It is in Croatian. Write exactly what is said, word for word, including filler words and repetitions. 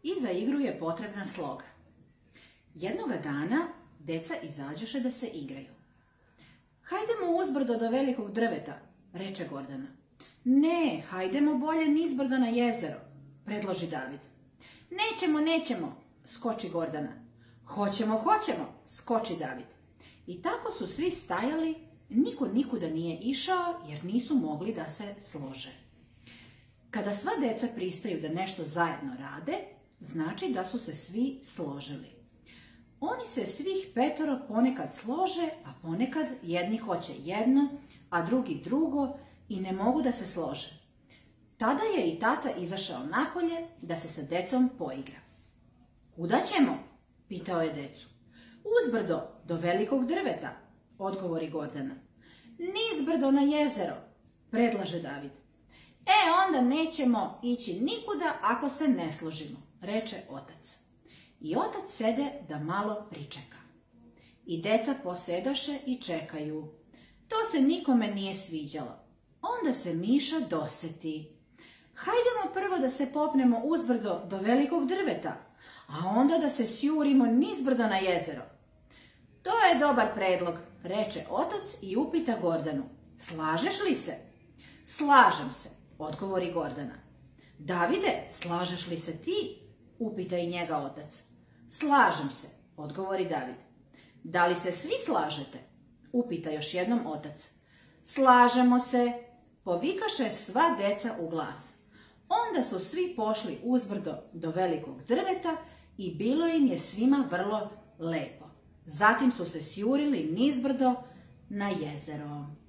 i za igru je potrebna sloga. Jednoga dana deca izađoše da se igraju. Hajdemo uzbrdo do velikog drveta, reče Gordana. Ne, hajdemo bolje nizbrdo na jezero, predloži David. Nećemo, nećemo, skoči Gordana. Hoćemo, hoćemo, skoči David. I tako su svi stajali, niko nikuda nije išao jer nisu mogli da se slože. Kada sva deca pristaju da nešto zajedno rade, znači da su se svi složili. Oni se svih petoro ponekad slože, a ponekad jedni hoće jedno, a drugi drugo i ne mogu da se slože. Tada je i tata izašao napolje da se sa decom poigra. Kuda ćemo? Pitao je decu. Uzbrdo, do velikog drveta, odgovori Gordana. Nizbrdo na jezero, predlaže David. E, onda nećemo ići nikuda ako se ne složimo, reče otac. I otac sede da malo pričeka. I deca posedaše i čekaju. To se nikome nije sviđalo. Onda se Miša doseti. Hajdemo prvo da se popnemo uzbrdo do velikog drveta, a onda da se sjurimo nizbrdo na jezero. To je dobar predlog, reče otac i upita Gordanu. Slažeš li se? Slažem se, odgovori Gordana. Davide, slažeš li se ti? Upita i njega otac. Slažem se, odgovori David. Da li se svi slažete? Upita još jednom otac. Slažemo se, povikaše sva deca u glas. Onda su svi pošli uzbrdo do velikog drveta i bilo im je svima vrlo lepo. Zatim su se sjurili nizbrdo na jezero.